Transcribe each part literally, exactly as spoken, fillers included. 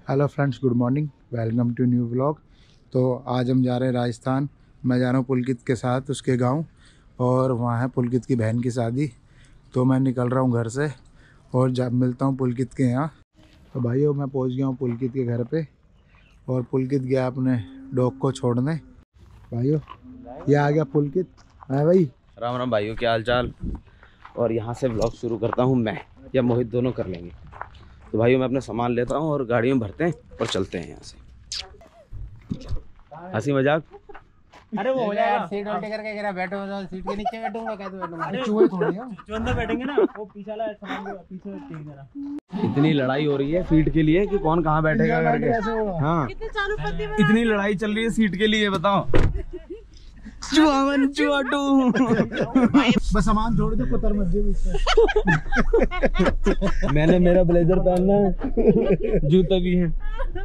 Hello friends, good morning, welcome to new vlog. तो आज हम जा रहे हैं राजस्थान। मैं जा रहा हूँ पुलकित के साथ उसके गांव, और वहाँ है पुलकित की बहन की शादी। तो मैं निकल रहा हूँ घर से और जब मिलता हूँ पुलकित के यहाँ। तो भाइयों, मैं पहुँच गया हूँ पुलकित के घर पे, और पुलकित गया अपने डॉग को छोड़ने। भाइयों, ये आ गया पुलकित। है भाई, राम राम भाइयों, क्या हाल चाल। और यहाँ से व्लॉग शुरू करता हूँ मैं या मोहित, दोनों कर लेंगे। तो भाइयों, मैं अपना सामान लेता हूँ और गाड़ी में भरते हैं और चलते हैं यहाँ से। हंसी मजाक। अरे वो हो जाएगा, सीट उल्टी करके गिरा, बैठो तो सीट के नीचे बैठूंगा, कैसे बैठूंगा? चूहे थोड़ी हो, जो अंदर बैठेंगे ना वो पीछे वाला सामान पीछे ठीक जरा। इतनी लड़ाई हो रही है सीट के लिए कि कौन कहाँ बैठेगा करके। हाँ, इतनी लड़ाई चल रही है सीट के लिए, बताओ। चुआ वन चुआ टू। बस सामान छोड़ दो, कुतर मत जाओ इससे। मैंने मेरा ब्लेजर पहनना है, जूता भी है।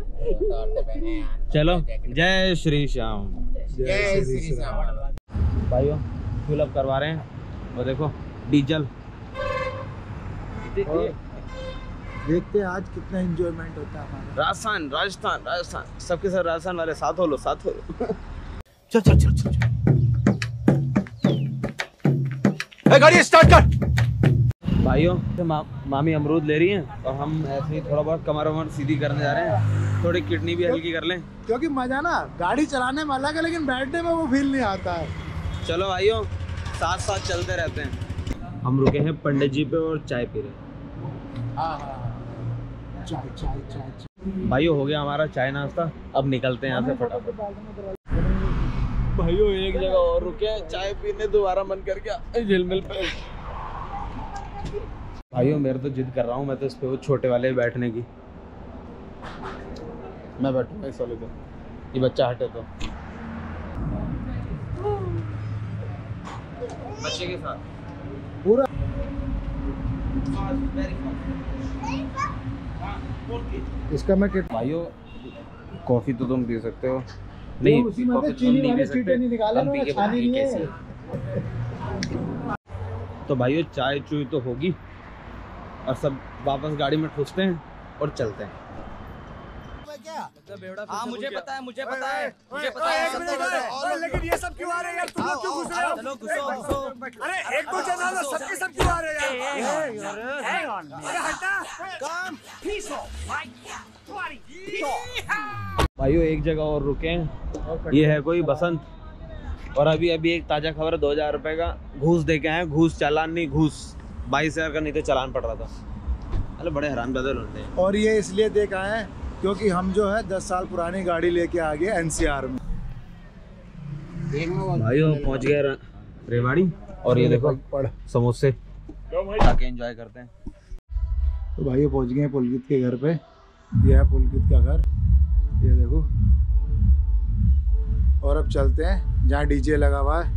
चलो, जय श्री श्याम। जय श्री श्याम। भाइयों, फुल अप करवा रहे हैं, वो देखो डीजल। देखते हैं आज कितना एंजॉयमेंट होता है हमारा। राजस्थान राजस्थान राजस्थान, सबके साथ राजस्थान वाले साथ हो लो, साथ हो लो। चल चल चल चल, गाड़ी स्टार्ट कर। भाइयों, मा, मामी अमरूद ले रही हैं और हम ऐसे ही थोड़ा बहुत कमर वमर सीधी करने जा रहे हैं, थोड़ी किडनी भी हल्की कर लें। क्योंकि मजा ना गाड़ी चलाने में अलग है, लेकिन बैठने में वो फील नहीं आता है। चलो भाइयों, साथ साथ चलते रहते हैं। हम रुके हैं पंडित जी पे और चाय पी रहे हैं। चाय चाय चाय भाइयों, हो गया हमारा चाय नाश्ता, अब निकलते हैं यहाँ से फटाफट। भाइयों, एक जगह और रुके, चाय पीने दोबारा मन कर गया झिलमिल पे। भाइयों, मेरे तो जिद कर रहा हूँ मैं तो इस पे, वो छोटे वाले बैठने की। मैं बैठूंगा इस वाले पे, ये बच्चा हटे तो। बच्चे के साथ पूरा इसका मैं कितना। भाइयों, कॉफी तो तुम पी सकते हो, नहीं उसी में कॉफी चीनी तुम नहीं वाले पी सकते, चीटे नहीं निकाले हम ना, पी के छानी बताएंगे नहीं है। कैसे। तो भाइयों, चाय चुई तो होगी और सब वापस गाड़ी में ठुसते हैं और चलते हैं। हाँ, मुझे पता है, मुझे पता है, मुझे पता है, सब पता है। लेकिन ये सब क्यों आ रहे हैं यार? तुम लोग क्यों घुस रहे हो? चलो घुसो घुसो। अरे एक दो जना लो, सबके सब क्यों आ रहे हैं यार? अरे हटा काम। भाइयों, एक जगह और रुके हैं, ये है कोई बसंत, और अभी अभी एक ताजा खबर, दो हजार रुपए का घूस दे के आए। घूस चालान नहीं, घूस बाईस हजार का नहीं तो चालान पड़ रहा था। अरे बड़े हैरान बदल होते हैं। और ये इसलिए देख आए हैं क्योंकि हम जो है दस साल पुरानी गाड़ी लेके आ गए एनसीआर में। भाइयों, पहुंच गए रेवाड़ी, और ये देखो समोसे खाके एंजॉय करते हैं। तो भाइयों, पहुंच गए हैं पुलकित के घर पे। ये है पुलकित का घर, ये देखो। और अब चलते हैं जहाँ डीजे लगा हुआ है।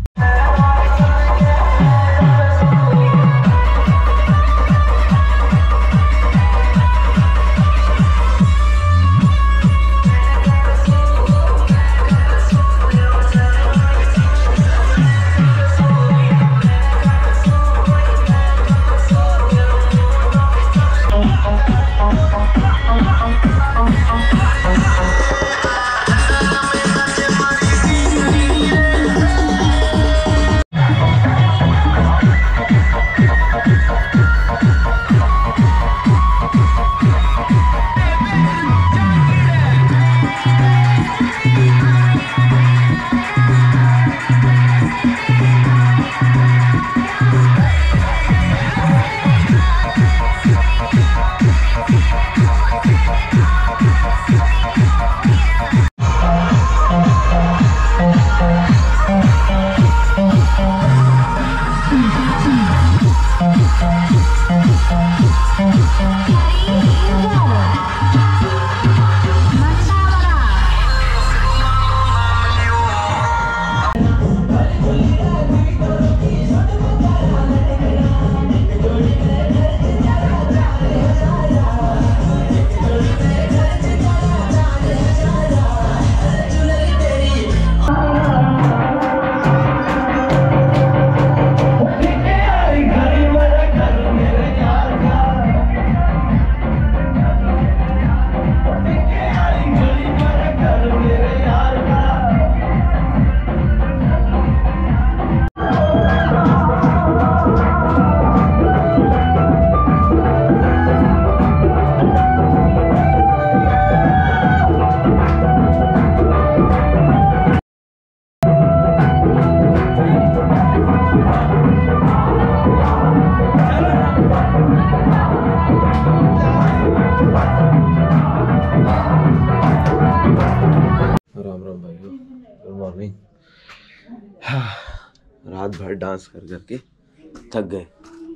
रात भर डांस कर करके थक गए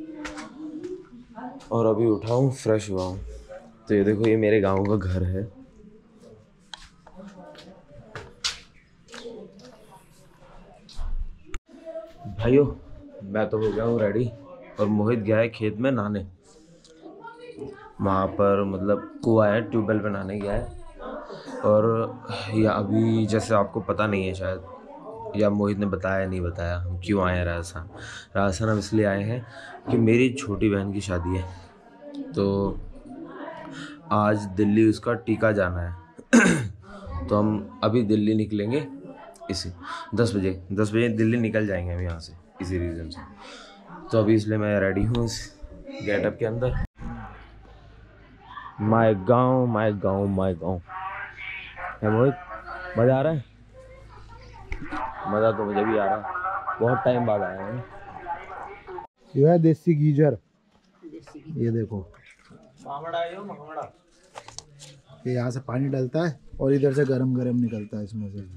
और अभी उठा हूँ, फ्रेश हुआ हूँ। तो ये देखो, ये मेरे गांव का घर है। भाइयों, मैं तो हो गया हूँ रेडी और मोहित गया है खेत में नहाने। वहाँ पर मतलब कुआं है, ट्यूबवेल पे नहाने गया है। और या अभी जैसे आपको पता नहीं है शायद, या मोहित ने बताया नहीं बताया हम क्यों आए हैं राजस्थान। राजस्थान हम इसलिए आए हैं कि मेरी छोटी बहन की शादी है, तो आज दिल्ली उसका टीका जाना है। तो हम अभी दिल्ली निकलेंगे, इसी दस बजे दस बजे दिल्ली निकल जाएंगे हम यहाँ से, इसी रीज़न से। तो अभी इसलिए मैं रेडी हूँ इस गेटअप के अंदर। माय गाँव माय गाँव माय गाँव है मोहित, मज़ा आ रहा है? मज़ा तो मुझे भी आ रहा है, बहुत टाइम बाद आया हूँ। ये है देसी गीजर, ये देखो, ये यहाँ से पानी डलता है और इधर से गरम गरम निकलता है इसमें से।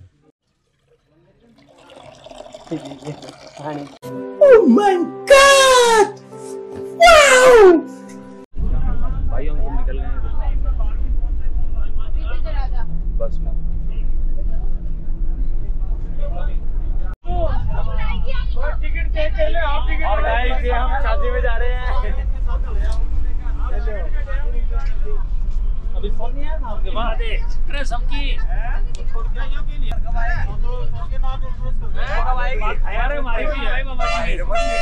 Oh my God! Wow! भाई हम सब निकल गए हैं बस में। टिकट चेक कर ले आप। टिकट और गाइस, ये हम शादी में जा रहे हैं। अभी फोन नहीं आया था आपके पास? अरे सबकी अरे हमारी भी है मामा जी।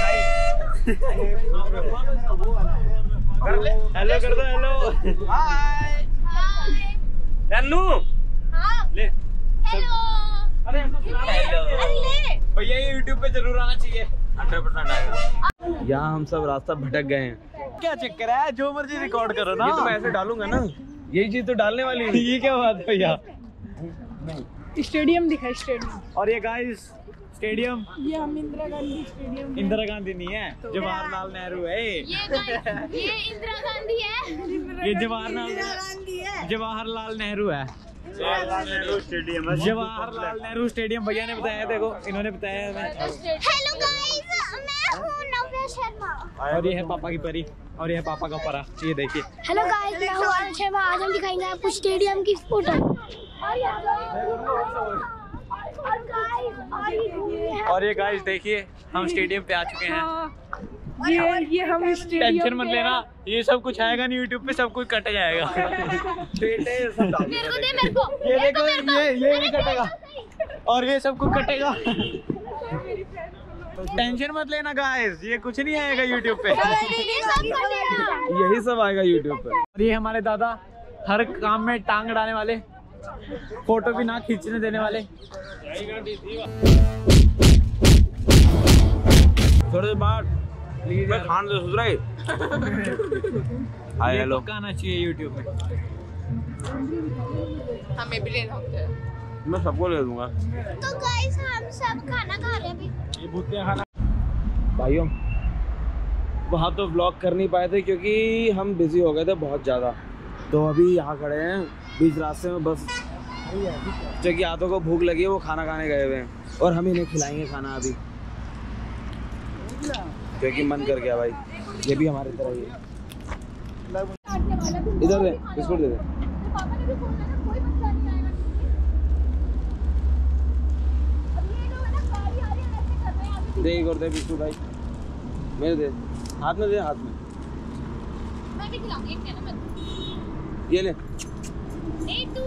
हेलो कर दो, हेलो हाय नन्नू। हाँ ले हेलो। अरे हेलो भैया, ये यूट्यूब पे जरूर आना चाहिए, हंड्रेड परसेंट आएगा। यहाँ हम सब रास्ता भटक गए हैं। क्या चक्कर है, जो मर्जी रिकॉर्ड करो ना। ये तो मैं ऐसे डालूंगा ना, यही चीज तो डालने वाली है। ये क्या बात है भैया? स्टेडियम दिखा, स्टेडियम। और ये गाइस स्टेडियम, ये हम इंदिरा गांधी स्टेडियम। इंदिरा गांधी नहीं है, जवाहरलाल नेहरू है। ये ये इंदिरा गांधी है। ये जवाहरलाल जवाहरलाल नेहरू है। जवाहरलाल नेहरू स्टेडियम है। जवाहरलाल नेहरू स्टेडियम भैया ने बताया, देखो इन्होंने बताया हमें। हेलो गाइस, मैं हूँ नव्या शर्मा। और ये है पापा की परी, और ये है पापा का परा, ये देखिए। हेलो गाइस, मैं हूँ आनंद शर्मा। आज हम दिखाएंगे आपको स्टेडियम की फोटो। और ये गाइस देखिए, हम स्टेडियम पे आ चुके हैं। ये ये हम स्टेडियम। टेंशन मत लेना, ये सब कुछ आएगा नहीं यूट्यूब पे, सब कुछ कट जाएगा। बेटे सब मेरे को दे, मेरे को। ये देखो, ये ये नहीं कटेगा और ये सब कुछ कटेगा। टेंशन मत लेना गाइस, ये कुछ नहीं आएगा यूट्यूब पे, यही सब आएगा यूट्यूब पे। और ये हमारे दादा, हर काम में टांग अड़ाने वाले, फोटो भी ना खींचने देने वाले। थोड़ी देर बाद मैं खान दे सुधरा ही। हाय हेलो आना चाहिए यूट्यूब में। हमें भी लेना होता है। मैं सबको ले दूंगा। तो गाइस, हम सब खाना खा रहे हैं अभी। ये भूतिया खाना। भाइयों, वहाँ तो व्लॉग कर नहीं पाए थे क्योंकि हम बिजी हो गए थे बहुत ज़्यादा। तो अभी यहाँ खड़े हैं बीच रास्ते में, बस क्योंकि आधों को भूख लगी है, वो खाना खाने गए हुए हैं और हम इन्हें खिलाएंगे खाना अभी, क्योंकि मन कर गया भाई। ये भी हमारी तरह ही है। इधर दे, बिस्कुट दे दे। दे एक और दे बिस्कुट भाई, मेरे दे, हाथ में दे, हाथ में। मैं भी खिलाऊंगी, एक कहना मत। ये ले। ए तू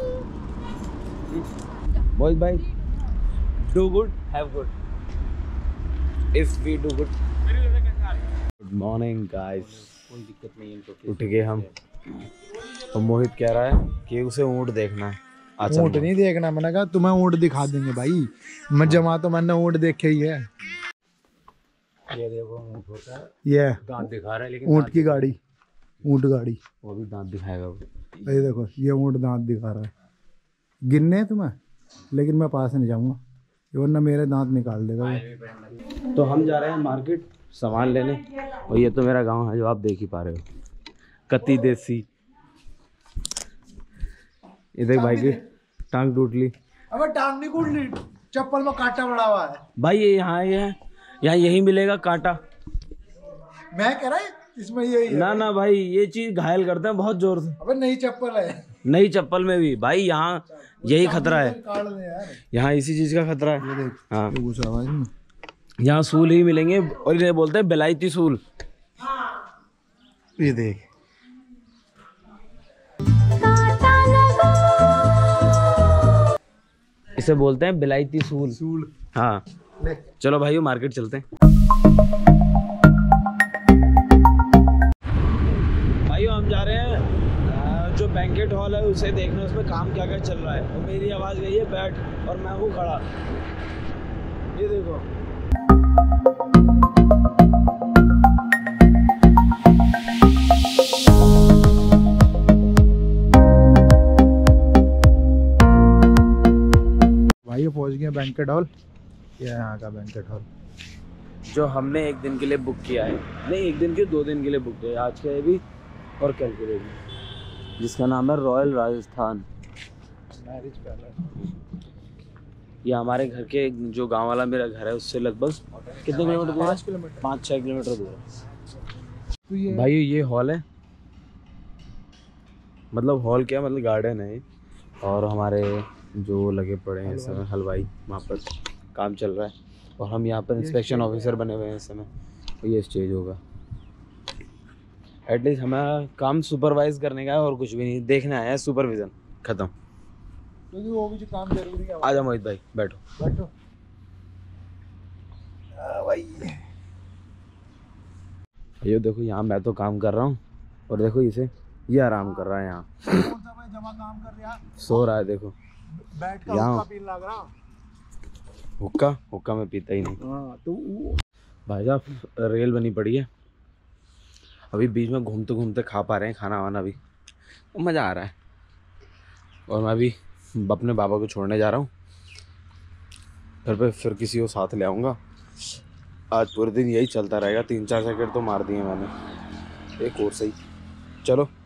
मोहित भाई, do good have good, if we do good. Good morning guys, कोई दिक्कत नहीं है इनको। उठ गए हम और मोहित कह रहा है कि उसे ऊँट देखना है। अच्छा, ऊँट नहीं देखना, मैंने कहा तुम्हें ऊँट दिखा देंगे भाई। मैं जमा तो मैंने ऊँट देखे ही है। ये देखो ऊँट होता है, ये दांत दिखा रहा है, लेकिन ऊँट की गाड़ी, ऊँट गाड़ी। वो भी दांत दिखाएगा वो। ये देखो, ये ऊँट दांत दिखा रहा है। गिनने हैं तुम्हें, लेकिन मैं पास नहीं जाऊंगा वरना मेरे दांत निकाल देगा वो। तो हम जा रहे हैं मार्केट सामान लेने, और ये तो मेरा गांव है जो आप देख ही पा रहे हो, कत्ती देसी। ये देख भाई की टांग टूट ली। अबे टांग नहीं टूट ली, चप्पल में कांटा बड़ा हुआ है भाई। ये यहाँ ये है, यहाँ यही मिलेगा कांटा। मैं कह रहा है इसमें यही है। ना ना भाई, ये चीज घायल करते हैं बहुत जोर से। अबे नई चप्पल है। नई चप्पल में भी भाई यहाँ यही खतरा है। काट दे यार। यहाँ इसी चीज का खतरा है। ये देख, हाँ, ये कुछ आवाज में यहाँ सूल ही मिलेंगे और इन्हें बोलते हैं बेलायती सूल। ये देख, इसे बोलते हैं बेलायती सूल। सूल। हाँ ले। चलो भाई मार्केट चलते हैं। भाइयों हम जा रहे हैं अ, जो बैंकेट हॉल है उसे देखने, उसमें काम क्या क्या चल रहा है। तो मेरी आवाज़ गई है बैठ और मैं हूँ खड़ा। ये देखो भाई पहुंच गए बैंकेट हॉल। ये यहाँ का बैंकेट हॉल जो हमने एक दिन के लिए बुक किया है। नहीं, एक दिन के दो दिन के लिए बुक किया है, आज के लिए भी और कल के लिए भी, जिसका नाम है रॉयल राजस्थान मैरिज पैलेस। ये हमारे घर के जो गांव वाला मेरा घर है उससे लगभग कितने किलोमीटर दूर है? पाँच किलोमीटर पाँच छः किलोमीटर दूर है। तो ये भाई ये हॉल है, मतलब हॉल क्या मतलब गार्डन है। और हमारे जो लगे पड़े हैं इस समय हलवाई, वहाँ पर काम चल रहा है और हम यहाँ पर इंस्पेक्शन ऑफिसर बने हुए हैं इस समय। तो ये स्टेज होगा। एटलीस्ट हमारा काम सुपरवाइज करने का है और कुछ भी नहीं, देखने आया है। सुपरविजन खत्म। क्योंकि वो भी जो काम जरूरी है। आजा मोहित भाई बैठो बैठो भाई। ये देखो यहाँ मैं तो काम कर रहा हूँ और देखो इसे, ये आराम कर रहा है यहाँ, कौन सा भाई जमा काम कर रहा है? सो रहा है। देखो बैठ का यहाँ हुक्का पीने लग रहा। हुक्का हुक्का में पीता ही नहीं। हाँ तो वो भाई साहब रेल बनी पड़ी है, अभी बीच में घूमते घूमते खा पा रहे हैं खाना वाना भी, तो मज़ा आ रहा है। और मैं अभी अपने बाबा को छोड़ने जा रहा हूँ घर पे, फिर किसी को साथ ले आऊँगा। आज पूरे दिन यही चलता रहेगा। तीन चार सेकंड तो मार दिए मैंने, एक और सही। चलो